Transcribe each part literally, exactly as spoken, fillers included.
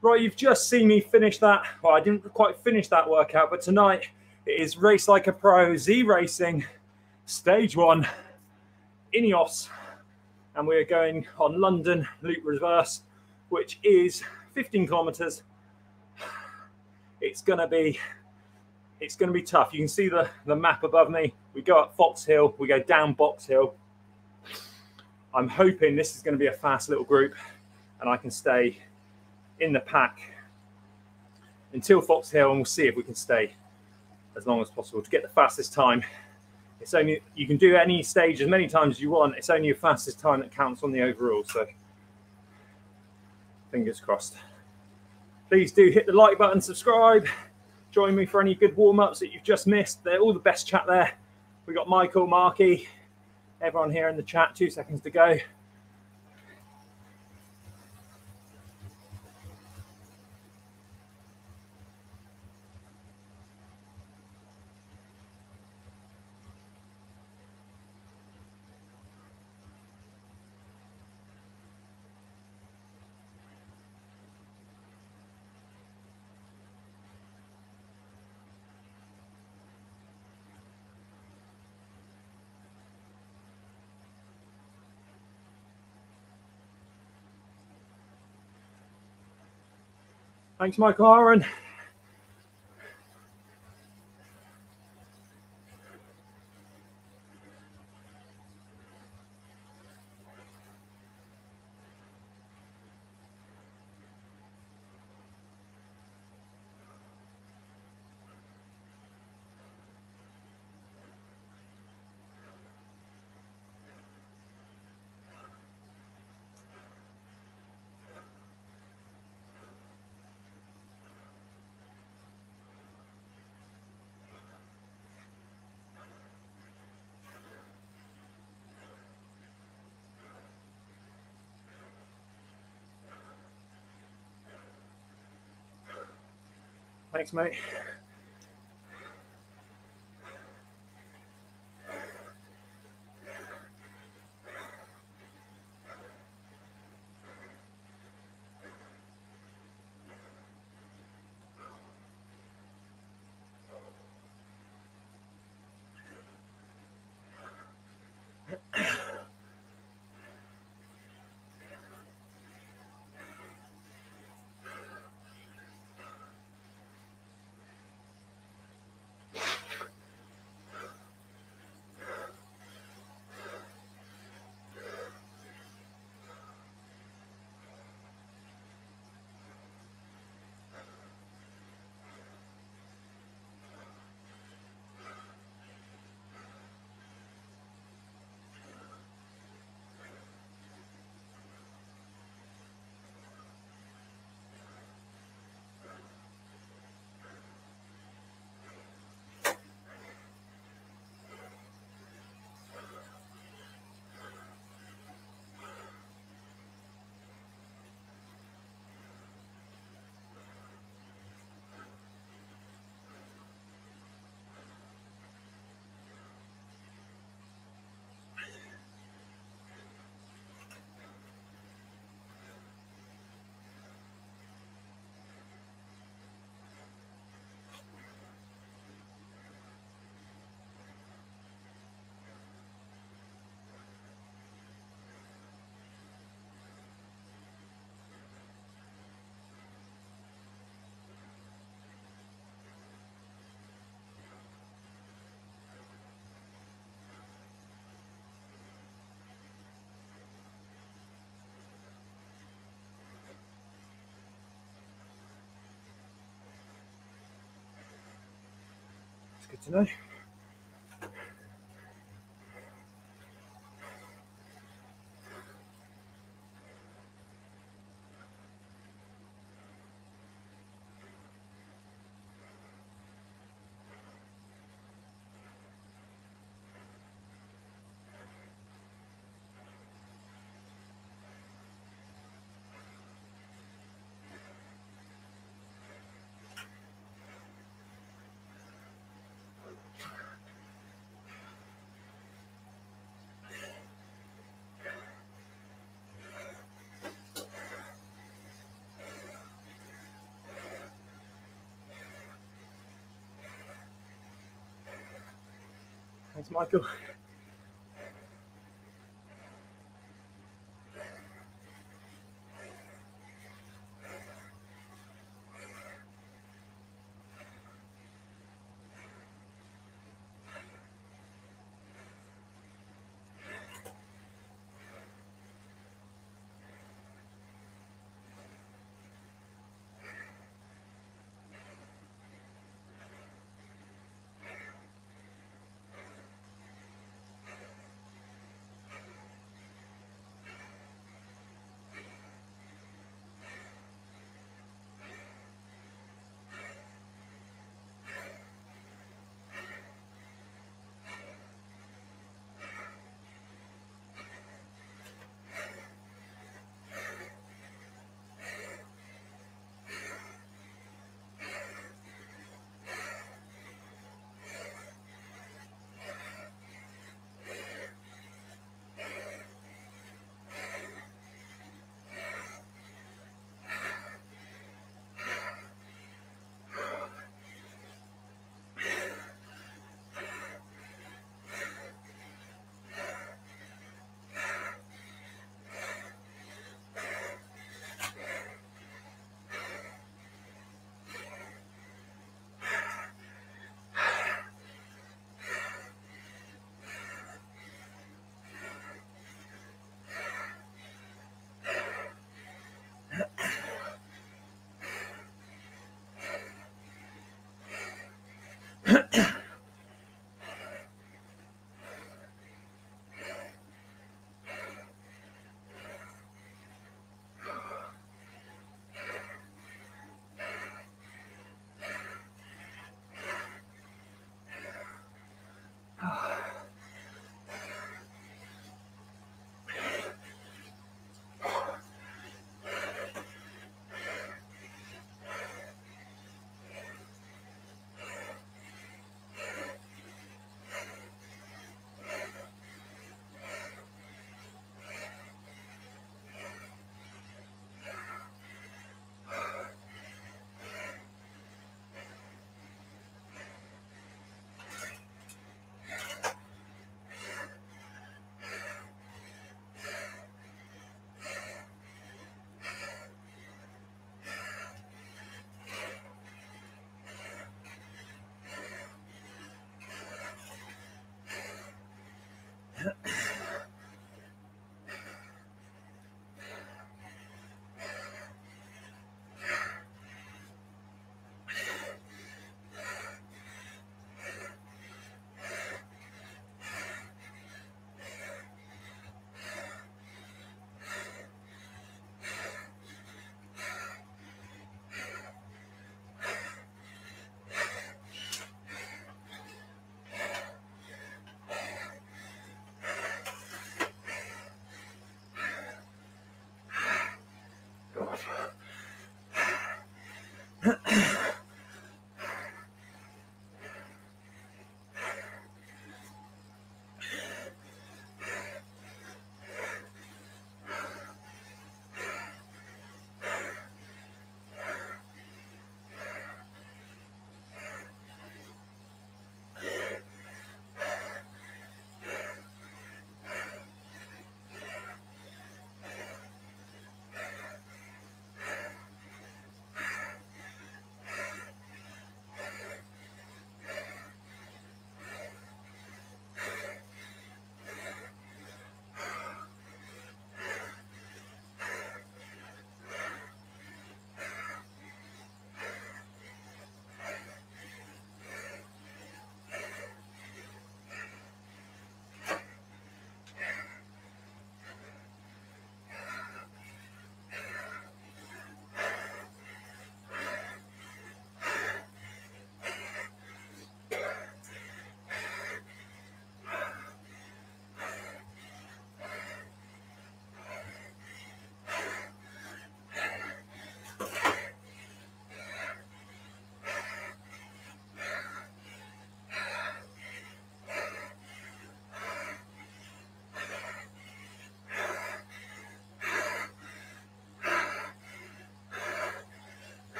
Right, you've just seen me finish that. Well, I didn't quite finish that workout, but tonight it is Race Like a Pro, ZRacing, stage one, INEOS. And we're going on London Loop Reverse, which is fifteen kilometers. It's gonna be, it's gonna be tough. You can see the, the map above me. We go up Fox Hill, we go down Box Hill. I'm hoping this is gonna be a fast little group and I can stay in the pack until Fox Hill, and we'll see if we can stay as long as possible to get the fastest time. It's only, you can do any stage as many times as you want. It's only your fastest time that counts on the overall, so fingers crossed. Please do hit the like button, subscribe, join me for any good warm-ups that you've just missed. They're all the best chat there. We got Michael, Marky, everyone here in the chat. Two seconds to go. Thanks, Michael Aaron. Thanks, mate. Good to know. Thanks, Michael.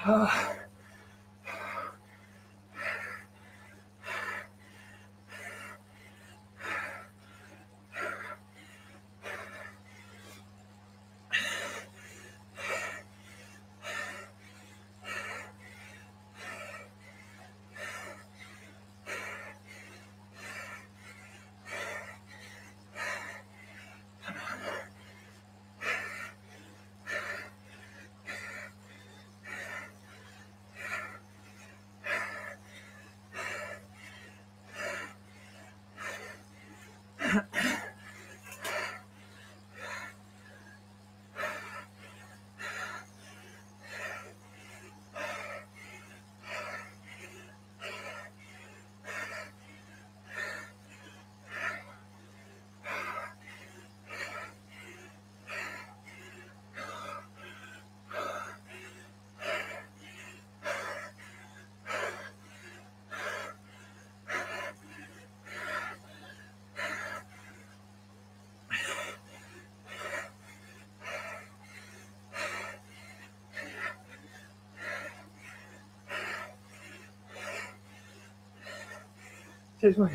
Uh, Cheers, mate.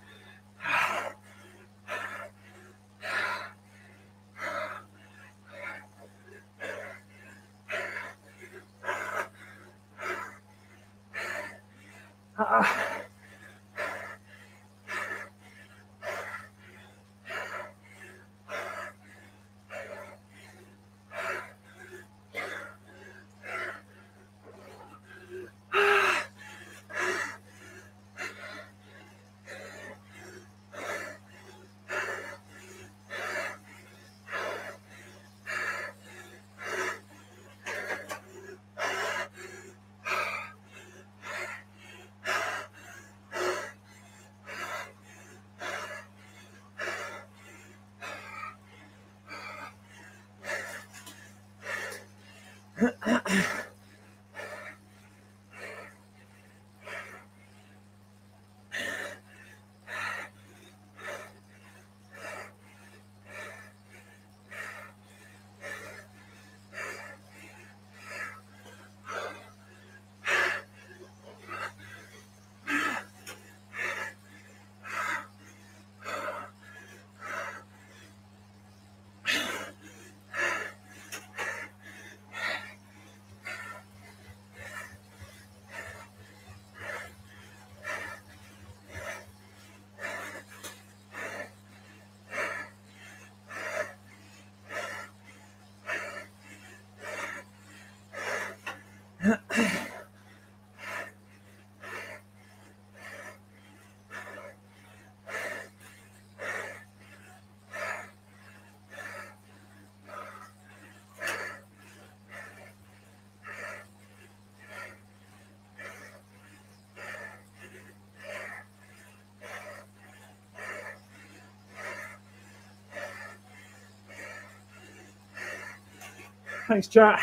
Ah. Thanks, chat.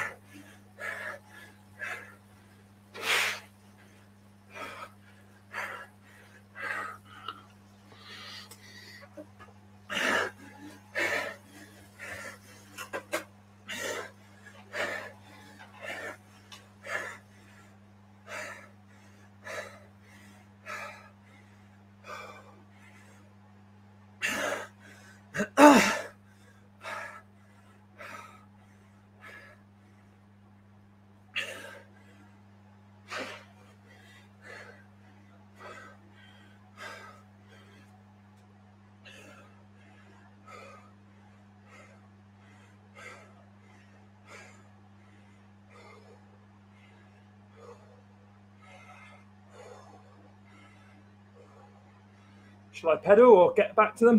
Shall I pedal or get back to them?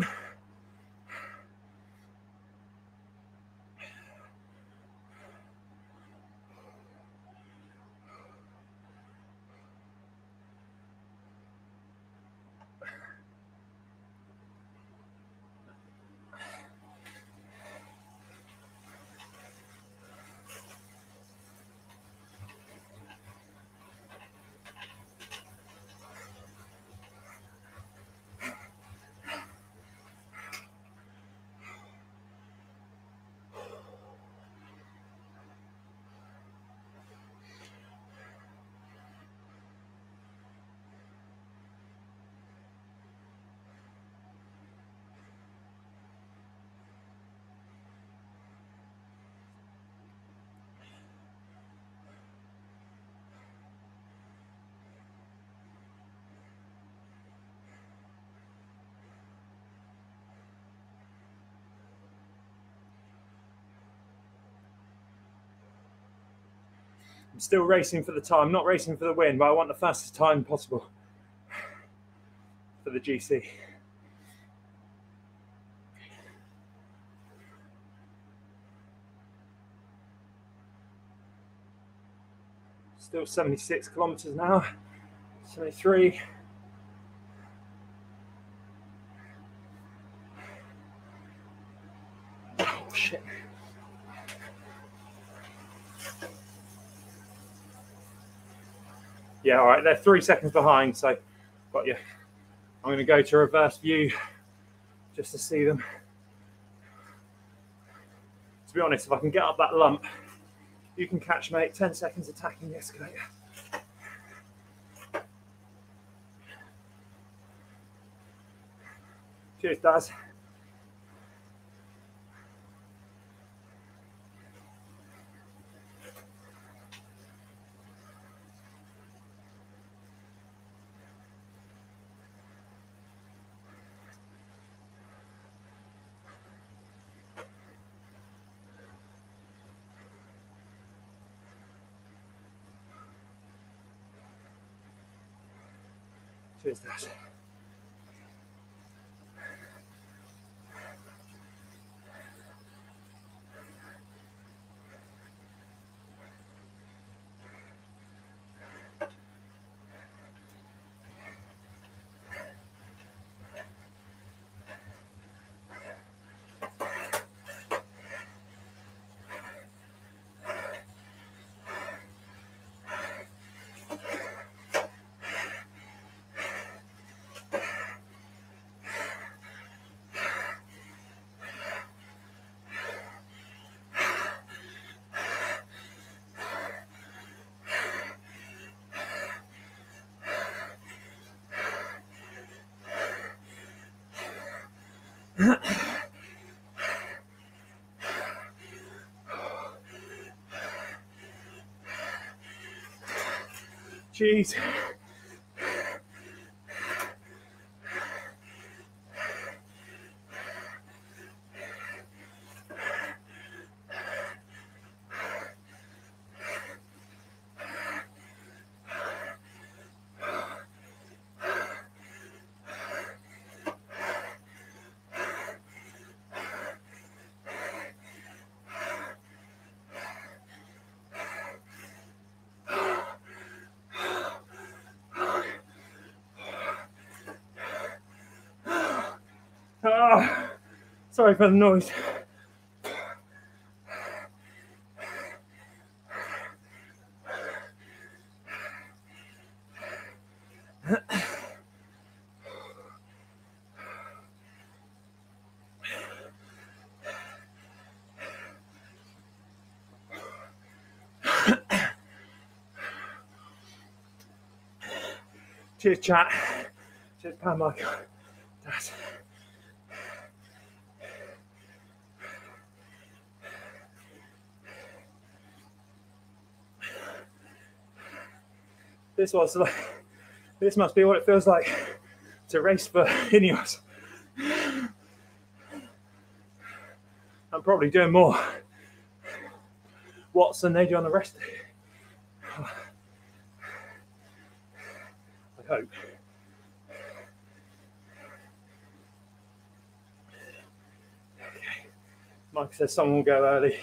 I'm still racing for the time, not racing for the win, but I want the fastest time possible for the G C. Still seventy-six kilometers an hour, seventy-three. Oh shit. Yeah, all right, they're three seconds behind, so got you. I'm going to go to reverse view just to see them. To be honest, if I can get up that lump, you can catch me at ten seconds attacking the escalator. Cheers, Daz. Cheers, Daz. Jeez. Oh, sorry for the noise. Cheers, chat. Cheers, Pam, Michael. That's... This was like, this must be what it feels like to race for INEOS. I'm probably doing more watts than they do on the rest. I hope. Okay. Mike says someone will go early.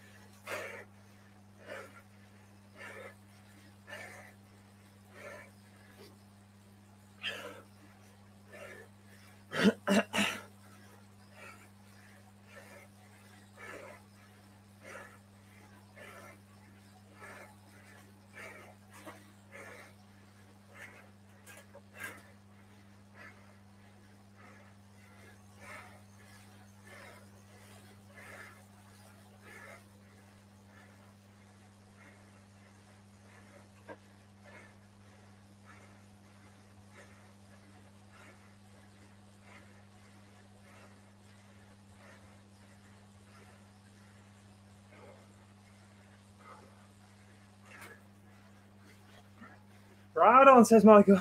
Right on, says Michael.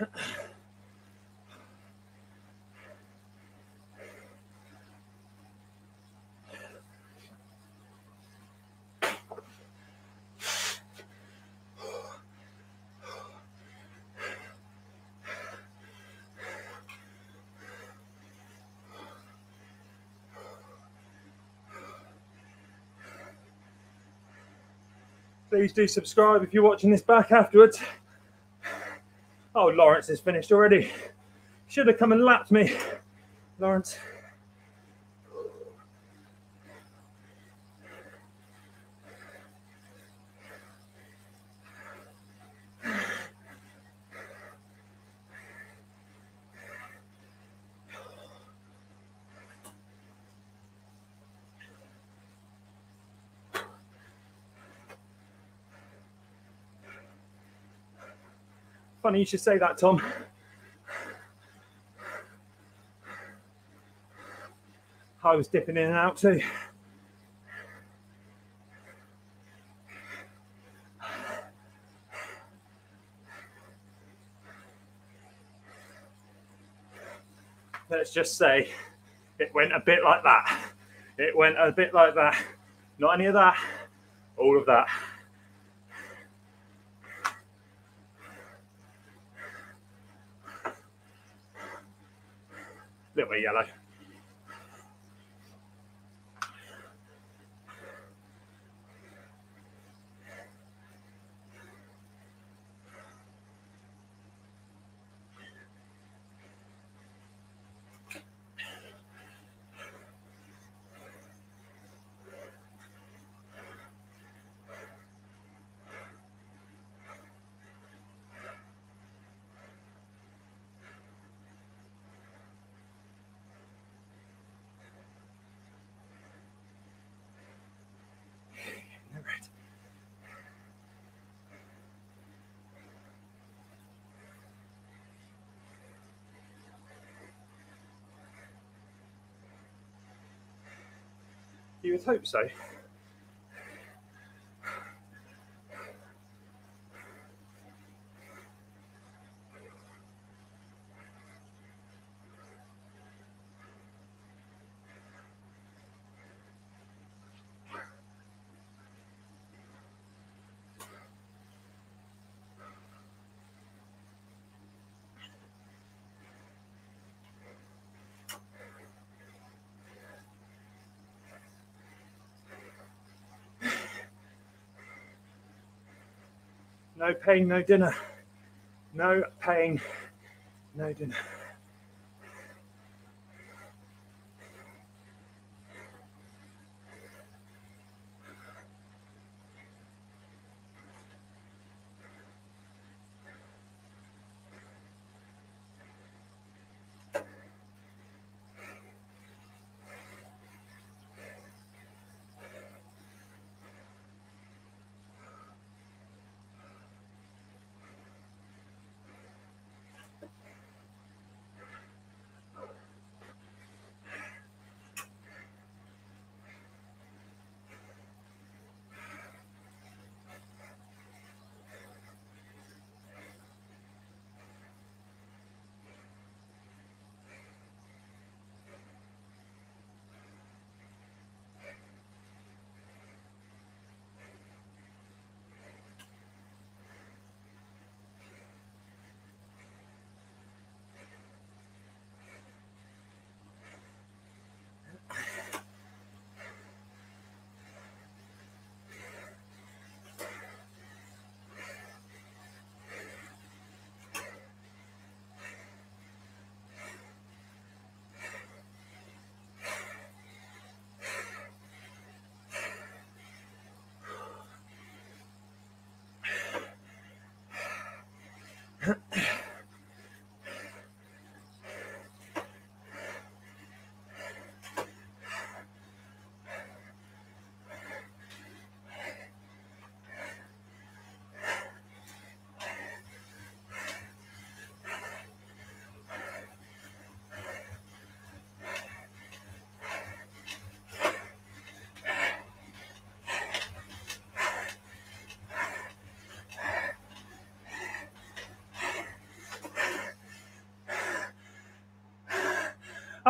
Please do subscribe if you're watching this back afterwards. Oh, Lawrence is finished already. Should have come and lapped me, Lawrence. Funny you should say that, Tom. I was dipping in and out too. Let's just say it went a bit like that. It went a bit like that. Not any of that, all of that. Little bit yellow. You would hope so. No pain, no dinner. No pain, no dinner.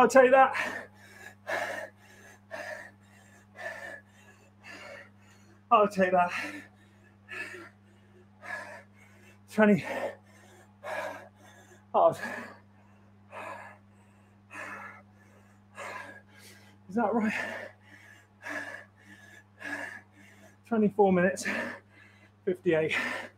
I'll take that. I'll take that. twenty. Oh. Is that right? twenty-four minutes, fifty-eight.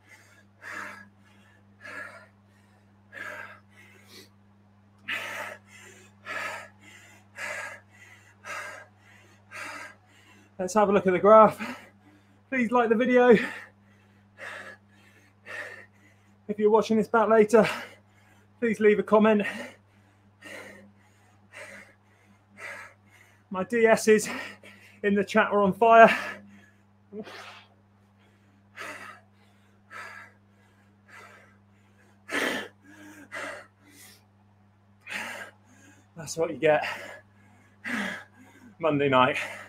Let's have a look at the graph. Please like the video. If you're watching this back later, please leave a comment. My D Ss in the chat are on fire. That's what you get Monday night.